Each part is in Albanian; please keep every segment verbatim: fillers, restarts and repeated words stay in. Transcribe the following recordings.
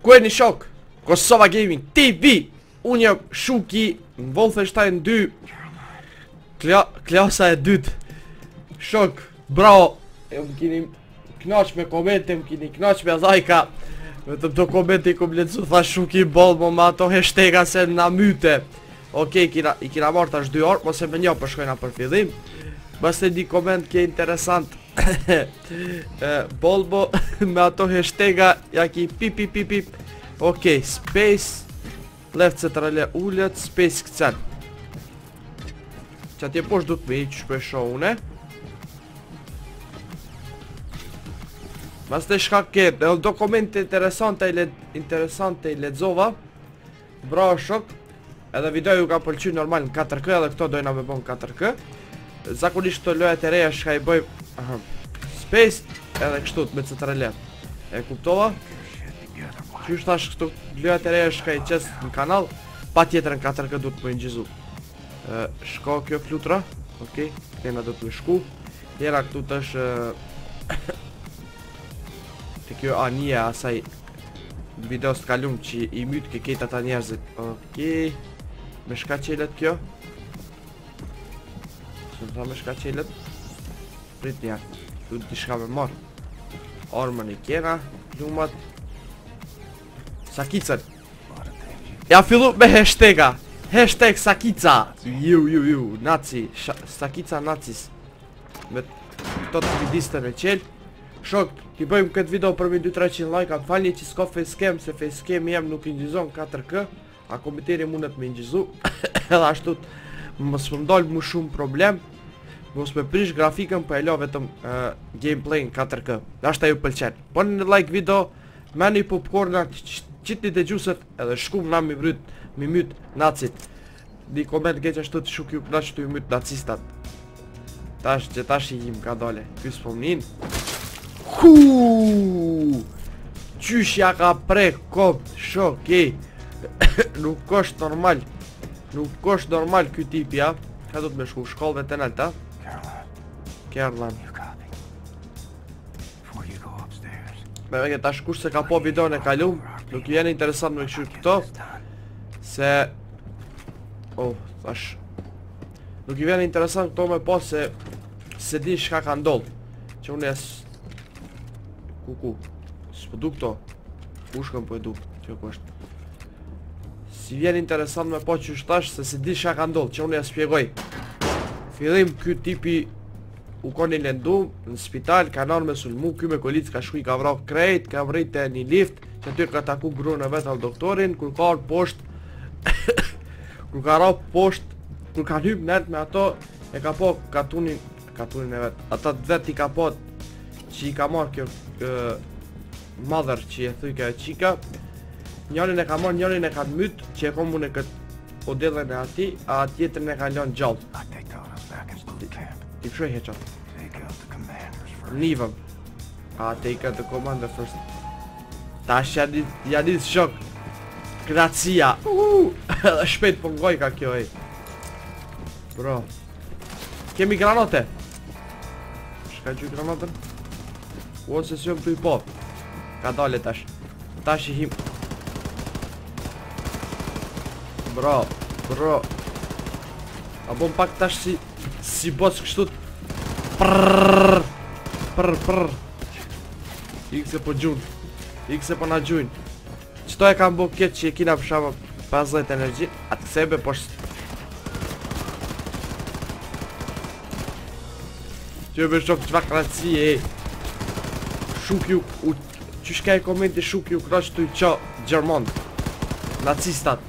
Ku e një shok? Kosova Gaming T V. Unë jam Shuki në Wolfenstein dy Kla, klasa e dytë. Shok, bravo. E më kini knaq me komente, më kini knaq me lajka. Vetëm të komente i kom lecu, tha Shuki Bolmo me ato hashtega se na myte. Okej, kina, i kina marrë tash dy orë, mos e me një për shkojna për fillim. Bas të di koment kje interesant. Bolbo me ato hashtega ja ki pip pip pip pip. Okej, space left centrale ullet, space këcen. Që atje posh du të me i që shpesho une. Mas të shka ketë, edhe dokumente interesante i, led, interesante i ledzova. Bravo shok. Edhe video ju ka pëlqy normal në katër K, edhe këto dojna me bon katër K. Zakonisht të lojat e reja shka i bëj aha, space edhe kështut me centrale. E kuptova? Qysh tash këtu lojat e reja shka i qes në kanal, pa tjetër në katër K du të më ingjizu. Shko kjo flutra, okej, kena du të më shku. Jera këtu të është të kjo anija asaj videos të kalum që i mytë ke kejt ata njerëzit. Okej, me shka qelet kjo. Së në tha me shka qelet. Prit njerë, du të shka me marë. Armën i kjena, lumat. Sakicën. Ja fillu me hashtega. Hashtag Sakica. Ju, ju, ju, nazi. Sakica nacis. Me të të vidistën e qelë. Shok, ti bëjmë këtë video për mi dy treqind like. Atë falni që s'ka facecam, se facecam jem nuk i njëzon katër K. A komiteri mundet me njëzu. Edhe ashtu mos më ndalë më shumë problem. Mos me prish grafikën për e lo vetëm uh, gameplay në katër K. Ashta ju pëlqen. Po në like video, meni popcorna, qitni të gjuset, edhe shkum na mi bryt, mi myt nacit. Di koment keq ashtu të shuk ju knaq të ju myt nacistat. Tash që tash i jim ka dole. Ky s'po mnin. Huu! Qysh ja ka prek kopt, shok, ej. Nuk është normal. Nuk është normal ky tip, ja. Ka du të me shku shkollve të nalta. Caroline. Me veke tash kush se ka po video në kalum, nuk i jene interesant me këshur këto. Se... Oh, tash... Nuk i jene interesant këto me po se... Se di shka ka ndoll. Që unë jes... Kuku. S'po du këto. Ushkën po e du. Që ku është. Si vjen interesant me po që shtash se se di shka ka ndoll. Që unë jes pjegoj. Fillim ky tipi... U koni lendu në spital, ka nërë me sulmu, ky me kolic ka shku i ka vrau krejt, ka vrit e një lift, që aty ka taku grunë e vetë al doktorin, kur ka arë posht, kur ka arë posht, kur ka hyp nert me ato, e ka po katunin, katunin e vetë, ata të vetë i ka po, që i ka marrë kjo uh, mother që i e thuj kjo e qika, njërin e ka marrë, njërin e ka të mytë, që e komune këtë odellën e ati, a tjetërin e ka lënë gjallë. Ti pëshoj heqat. Nivëm. A, take out the commander first. Tash janë isë shok. Gracia. Edhe shpejt për ngoj ka kjo e. Bro. Kemi granote. Shka gjuj granotën? Uon se s'jom të i pop. Ka dale tash. Tash i him. Bro. Bro. A bom pak tash si... Si boss kështu prrrr prrrr prrrr Ikse po gjun Ikse po na gjujn Qëto e kam bo keq që e kina për shama pesëdhjetë energji atë sebe po sh... Që me shok qëva kraci e Shuk ju u... Qyshka e komenti shuk ju kraq të i qa Gjermon Nacistat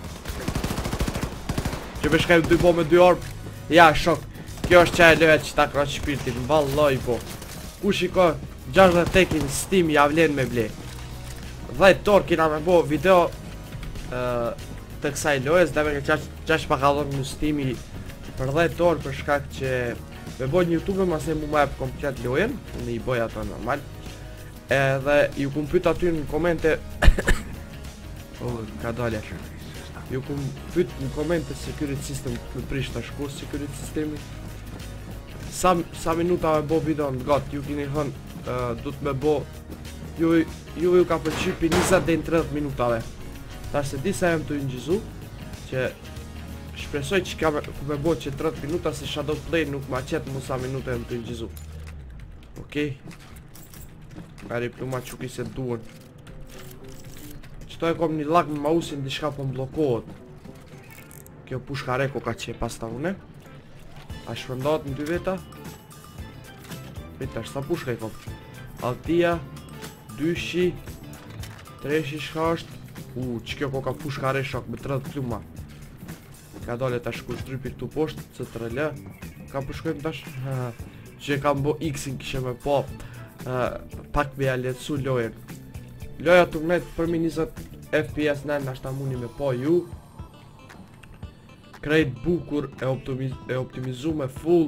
Që me shka ju dy bo me dy orb Ja shok Kjo është qaj e lojët që ta kra shpirtin, valloj po. Kush i ka gjashtëdhjetë tekin Steam javlen me ble. dhjetë orë kina me bo video uh, të kësaj lojës, dhe me ke qash pa ka dhënë në Steam i për dhjetë orë për shkak që me bo një YouTube mas e mu ma e për komplet lojën, në i boj ato normal. Edhe ju kum pyt aty në komente Oh, ka dalja. Ju kum pyt në komente security system në prish të shku security systemi. Sa, sa minuta me bo video në gat, ju kini hën, uh, du të me bo Ju ju ju ka pëlqy për njëzet deri në tridhjetë minutave. Tash se di sa jam të ingjizu, që shpresoj që ka me, ku me bo që tridhjetë minuta se Shadow Play nuk ma qetë mu sa minuta jam të ingjizu. Okej. Kari pluma quki se duen. Qëto e kom një lag me mausin diçka po mblokohet. Kjo pushka reko ka që e pasta une. A shpërndohet në dy veta. Veta, sa pushka i kom? Altia, dyshi, treshi shka është. U, që kjo ko ka pushka re shok me tridhjetë pluma. Ka dole tash kur trypi këtu poshtë, C T R L. Ka pushkojmë tash? Që e kam bo X-in kishe me po. Pak me ja letësu lojen. Loja të mnet për mi njëzet F P S nën ashta muni me po ju. Krejt bukur e, optimiz e optimizu me full.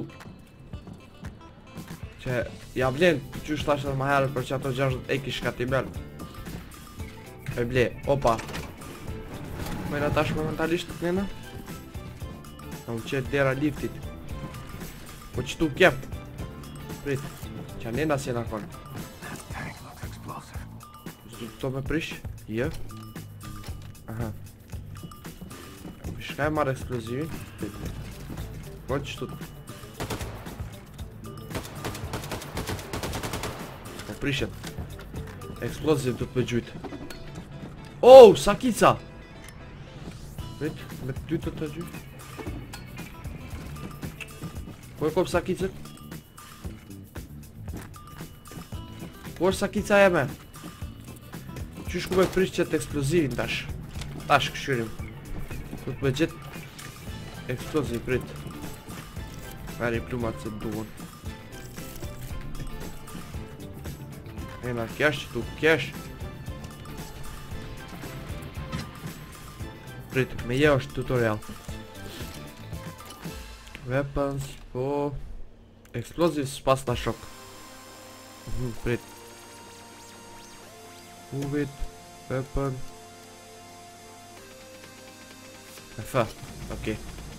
Që ja vlen qysh tash edhe ma herët për që ato gjashtët e kish ka t'i mërë. E ble, opa. Mëjna tash momentalisht të kënena. Në u qetë dera liftit. Po që tu kjep. Prit, që nena si e në konë. Zdu këto me prish? Jë. Aha. Shka e marrë eksplozivin? Po që tu. Po prishet. Eksploziv du të me gjujtë. Oh, sakica! Prit, me të dy të të gjujtë. Po e kom sakicët? Po është sakica e me? Qysh ku me prish qëtë eksplozivin tash? Tash këshyrim. Du të me gjithë eksploziv, prit. Meri plumat se duon. Ena kesh që tu kesh. Prit, me je është tutorial. Weapons, po... Explosive s'pas ta shok. Mhm, prit. Move it, weapon. F, okej.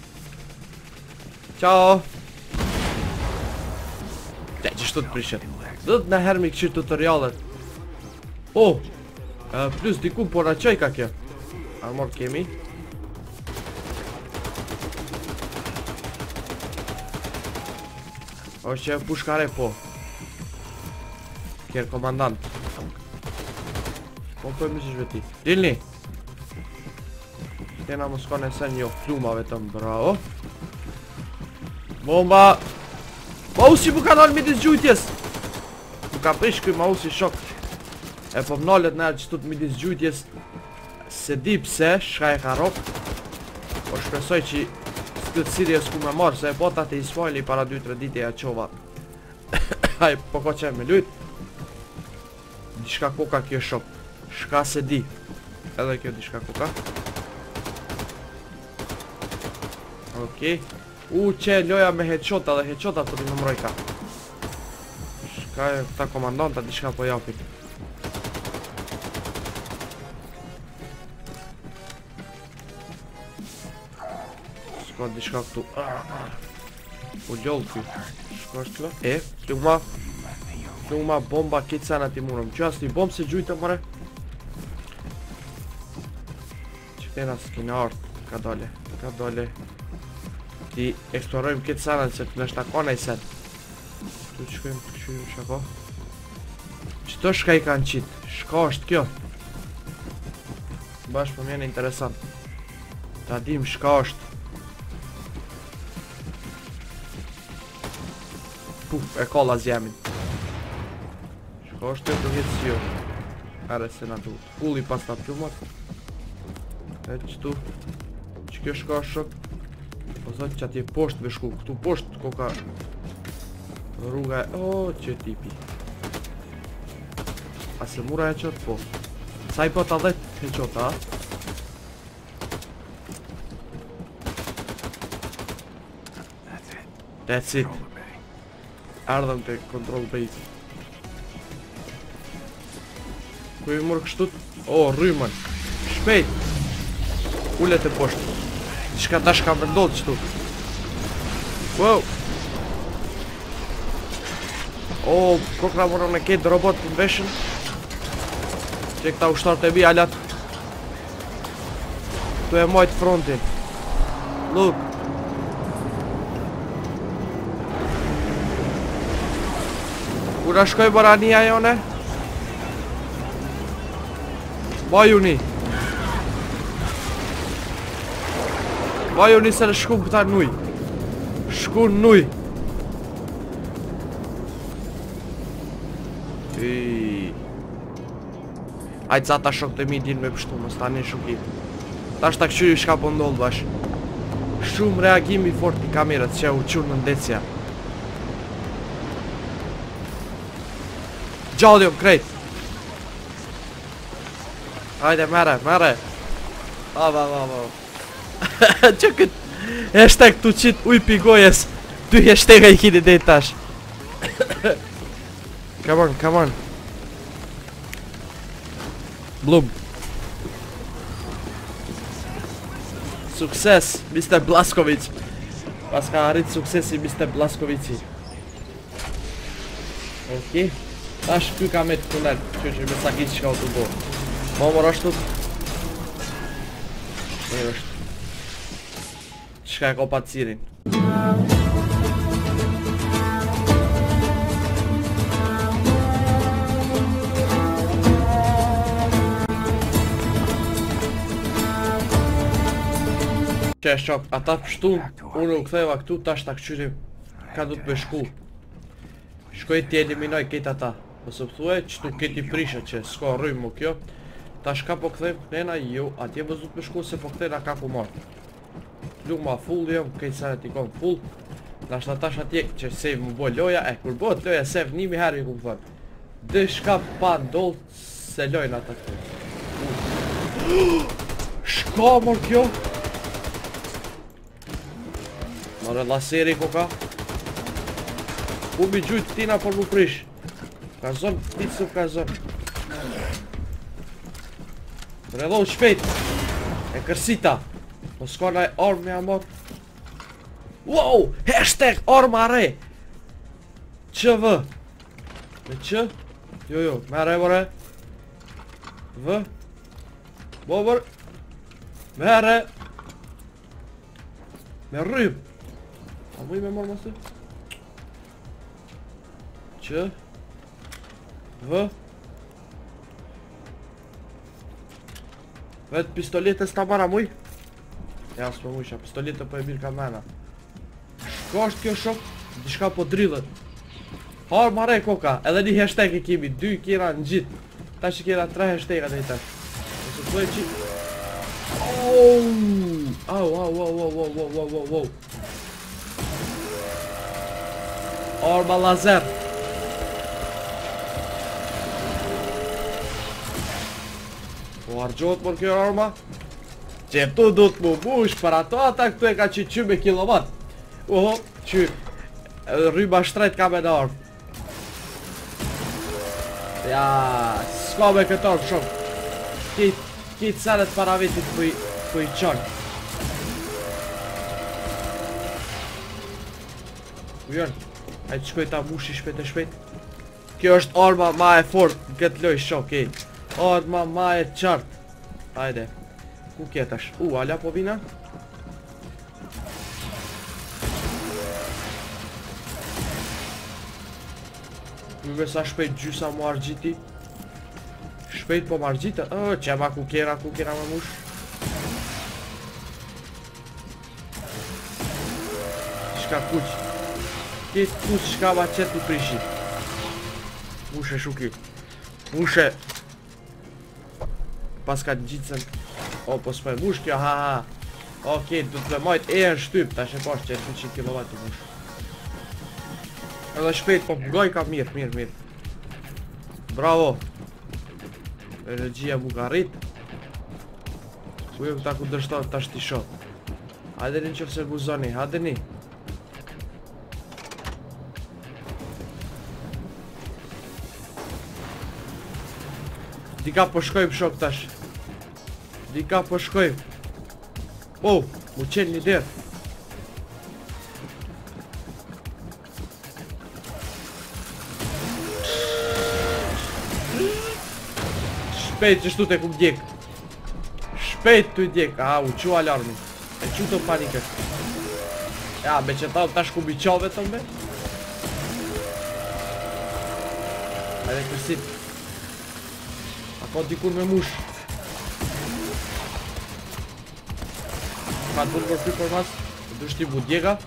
Ciao! Ja, qështu të prishet. Dhe të në herë mi këshirë tutorialet. Oh! Uh, plus diku por në qoj ka kjo. Armor kemi. O që e pushkare po. Kjerë komandant. Po për më qështë veti. Dilni! Tjena më s'kone sen jo pluma vetëm, bravo. Bomba! Mausi mu ka nalë midis gjujtjes! Mu ka prish kuj mausi shok. E po m'nallet nërë që tut midis gjujtjes. Se di pse, shka e ka rop. Po shpresoj që s'kët sirjes ku me marë, se e po ta të isfajli para dy tre dite ja qova. Haj, po ko që e me lujt. Dishka koka kjo shok. Shka se di. Edhe kjo dishka koka. Okej. U që loja me headshota dhe headshota të di nëmroj ka. Shka e këta komandanta dishka po japin. S'ka dishka këtu. U ljoll këtu. Shka është këla? E, pluma. Pluma, bomba, kitë sana ti murëm. Që asë një bombë se gjujtë mëre. Qëtena s'kina artë. Ka dole. Ka dole. Ti eksplorojmë këtë sanën se të nështë akona i set. Tu të shkojmë të këshujmë shako. Qëto shka i kanë qitë? Shka është kjo? Bashkë për mjene interesant. Ta dim shka është. Puf, e kolla zjemin. Shka është të të hitë si jo. Are se na duhet. Kulli pas ta plumat. E qëtu. Që kjo shka është shok. Po zot që atje poshtë me shku, këtu poshtë ko ka rruga e... O, që tipi. A se mura e qëtë po. Sa i po ta dhet e qëtë, a? That's it. Ardhëm të control base. Ku i mërë kështut? O, rrymën. Shpejt. Ullet e poshtë. Qka tash ka vendodh qëtu. Wow. O, kokra morëm në ketë robot të veshën. Që këta ushtarët e mi alat tu e mojt frontin. Luk. Kura shkoj barania jone? Bajuni. Bajuni se në shku këta nuj. Shku nuj. Ajtë sa ta shok të mi din me pështu, mos ta një shukim. Ta është ta këqyri shka po ndollë bash. Shumë reagimi fort i kamerët që u qurë në ndecja. Gjallë jom krejt. Hajde mere, mere. Ava, ava, ava. Që këtë hashtag të qitë uj pigojes. Dy hashtag i kini dhe tash. Come on, come on. Blum. Sukses, mister Blaskovic. Pas ka arrit suksesi mister Blaskovici. Ok. Tash ky ka me të tunel, që që me sakit që ka u të bo. Ma mor ashtu. E është. Qka e ko pa cirin. Që e shok, ata pështun, unë u ktheva këtu, tash ta këqyrim ka du të me shku. Shkoj t'i eliminoj këtë ata. Mësë pëthue që tu këti prisha që s'ka rrujmë më kjo. Tash ka po këthejmë kënena, jo, atje më du të me shku se po këthejna ka ku marrë. Luk ma full jom, këtë sanet i kom full. Nashta tash atje që save më bo loja, e kur bo të loja save nimi herë i ku më thënë. Dë shka pa ndollë se lojnë ata këtu. Shka mor kjo? Mare laseri ko ka. U mi gjujtë tina për mu prish. Ka zonë, ti së ka zonë. Reload shpejt. E kërsita. Po s'ka naj armë me amot. Wow, hashtag arma re. Që vë. Me që? Jo jo, me re vore. Vë. Bo vër. Me re. Me rrym. A mu i me morë mësë? Që? Vë. Vetë pistoletës ta mara muj? Ja, s'po mujsha, pistoletë po e mirë ka mena. Shko është kjo shok? Dishka po drillët. Harë mare koka, edhe një hashtag i kimi, dy kjera në gjitë. Ta që kjera tre hashtag dhe i tash. Nëse të dojë që... Au, au, au, au, au, au, au, au, au. Arma lazer. Po argjot për kjo arma. Që tu du të mu bush për ato ata këtu e ka që që me kilowatt. Oho, që rryba shtrejt ka me në armë. Ja, s'ka me këtë armë shumë. Kitë senet para vetit për i qanë. Ujën, hajtë shkoj ta mushi shpet e shpet. Kjo është arma ma e fort në këtë loj shok, ej. Arma ma e qartë. Hajde. Ku kjetash? U, ala po vina? Kuve sa shpejt gjysa mu argjiti. Shpejt po mu argjita? O, që ma ku kjera, ku kjera me mush. Shka kuq. Këtë kuq shka ba qëtë i prishi. Mushe shuki. Mushe. Pas ka gjitësën. O, po s'me mush kjo, ha ha. Okej, du të me majt e në shtyp. Ta shë pash që e tre qind kilowatt i mush. Edhe shpejt, po pëgoj ka mirë, mirë, mirë. Bravo. Energjia mu ka rrit. Ku e këta ku dërshtot ta shti shot. Hajde një qëfë se buzoni, hajde një. Dika po shkojmë shok tash. Dika po shkojmë. Oh, mu qenë një derë. Shpejt që shtu te ku djek. Shpejt të djek. A, u qu alarmi. E qu të panikës. Ja, be që ta tash ku bi qave të mbe. Hajde kërsit. A ka dikur me mush. Ka të bërë për fri për mas. Du shti bu djega.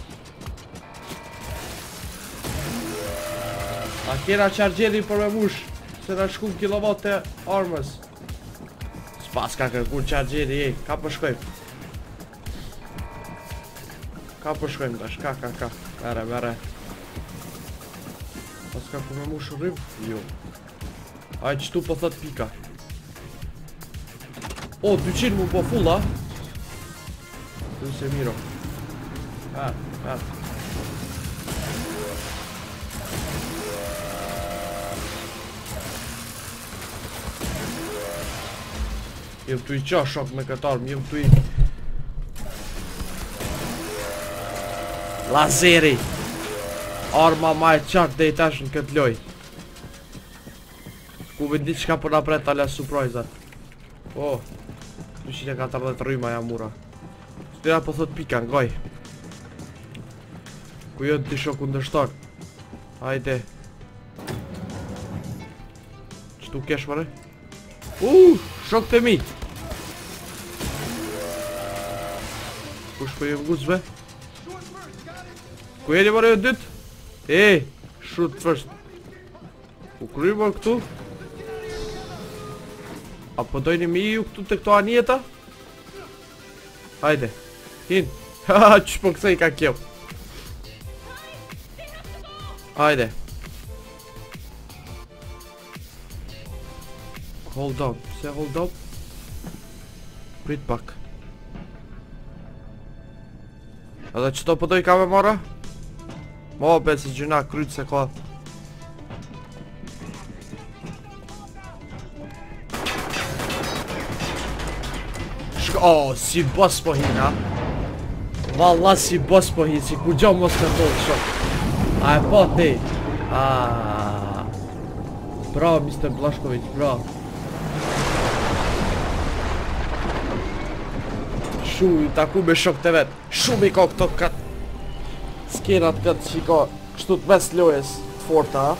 A kjera qargjeri për me mush. Se në shkum kilovat të armës. S'pas ka kërkur qargjeri, ej, ka përshkojmë. Ka përshkojmë tash, ka, ka, ka. Mere, mere. Pas ka ku me mush rrim? Jo. Aj, qëtu po thot pika. O, dyqin mu po fulla. Du se miro. Ha, ha. Jem tu i qa shok me këtë armë, jem tu i... Lazeri! Arma ma e qartë dhe i tash në këtë loj. Ku vendi qka për napret tala surprise-at. Oh, dyqind e katërdhjetë rryma ja mura. Stira po thot pika ngoj. Ku jo të shoku ndërshtar. Hajde. Qëtu kesh mëre? Uh, shok të mi. Kush për jem guzve? Ku jeni mëre jo dytë? E, shoot first. Ku kry mërë këtu? Apo dojni mi ju këtu të këto anjeta? Hajde. Hin. Haha, që po kësej ka kjo. Hajde. Hold on, pse hold up? Prit pak. Edhe qëto pëtoj ka me mora? Mo, be si gjuna kryt se ka. Shko, o, si boss po hin, ha? Valla si boss po hin, si ku gjo mos të tolë shok. A e po te? Aaaa. Bravo, mister Blashkovic, bravo. Shumë i taku me shok të vetë. Shumë i ka këto katë skenat këtë që i ka kështu të mes lojes të forta, ha?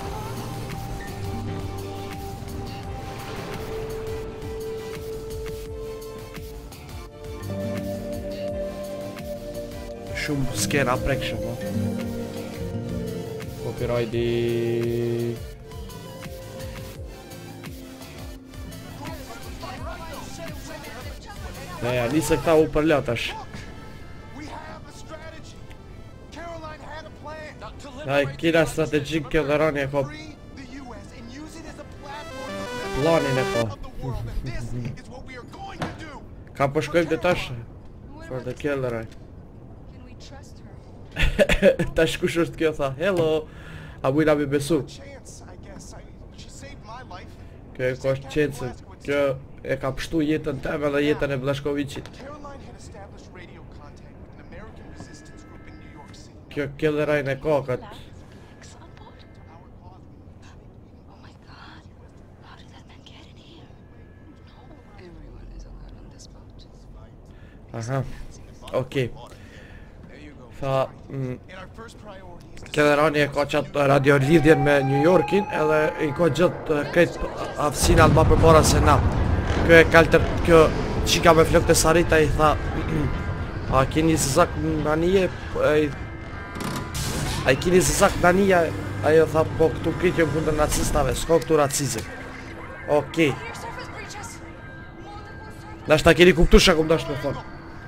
Shumë skena prekshëm, ha? Copyrighti... Neja, nisë këta u përla tash. Aj, kina strategjik kjo dhe rani e ko planin e ko. Ka përshkojmë të tash? For the killer, aj. Tash kush është kjo tha? Hello! A bujna mi besu. Kjo e ko është qencën. Kjo e ka pështu jetën teme dhe jetën e Blashkovicit. Kjo killerajnë e kokët. Aha, okej. Tha, killerajnë e ka qatë radio lidhjen me New Yorkin edhe i ka gjithë këtë aftësinat ma për para se na. Kjo e kaltër, kjo qika me flok të Sarita i tha a kini zëzak në nije, a i kini zëzak në nije, ajo tha po këtu këtë jë kundër nacistave, s'ko këtu racizëm. Okej. Nashta keni kuptu shë akum dashtë me thonë.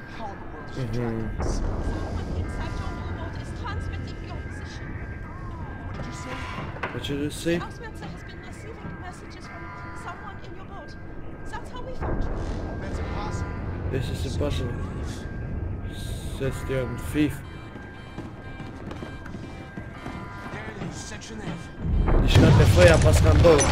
What did you say? This is impossible. Says the um, thief. Di shka të fëja pas ka ndodhë.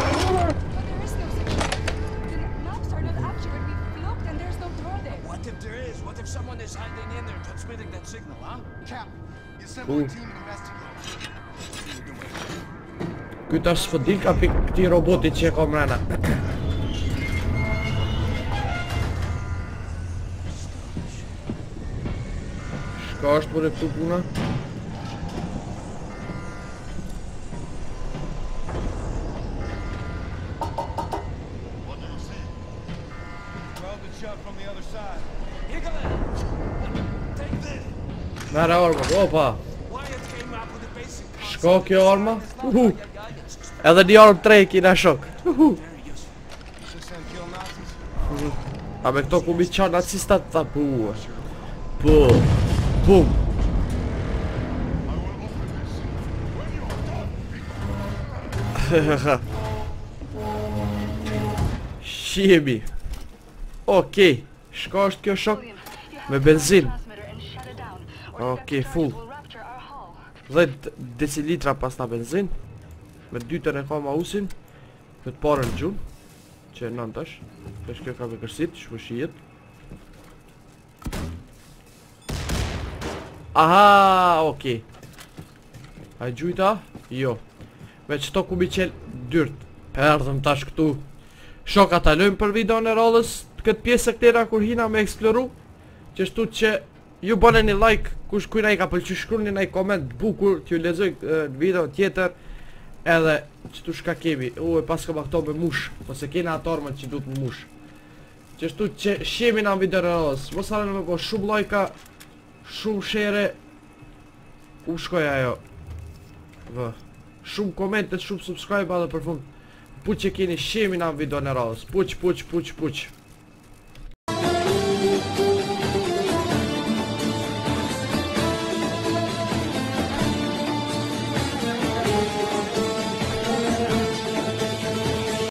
Këtë është sfëdin ka për këti robotit që e ka mrena. Shka është për e këtu puna? Mere arma, opa! Shko kjo arma? Uhu! Edhe një armë tre i kina shok. Uhu! A me këto ku mi qa nacistat ta pu. Pu. Pum. Shimi. Okej. Shka është kjo shok? Me benzin. Okej, full. dhjetë decilitra pas na benzin. Me dytën e ka ma usin. Me të parën gjun. Që e nënt është. Pesh kjo ka me kërsit, shmë shijet. Aha, okej. A i gjujta? Jo. Me qëto ku mi qel dyrt. Perdhëm tash këtu. Shoka ta lojmë për video në radhës këtë pjesë e këtera kur hina me eksploru. Qështu që ju bëne një like, kush kujna i ka pëlqy shkruni një koment bukur t'ju lezoj në video tjetër. Edhe qëtu shka kemi, u e pas këma këto me mush, ose kena atë armën që du të më mush. Qështu që shemi nga në video në radhës, mos arënë me po shumë lajka, shumë shere. U shkoj ajo. Vë. Shumë komentet, shumë subscribe edhe për fund. Puq që keni shemi nga në video në radhës, puq, puq, puq, puq.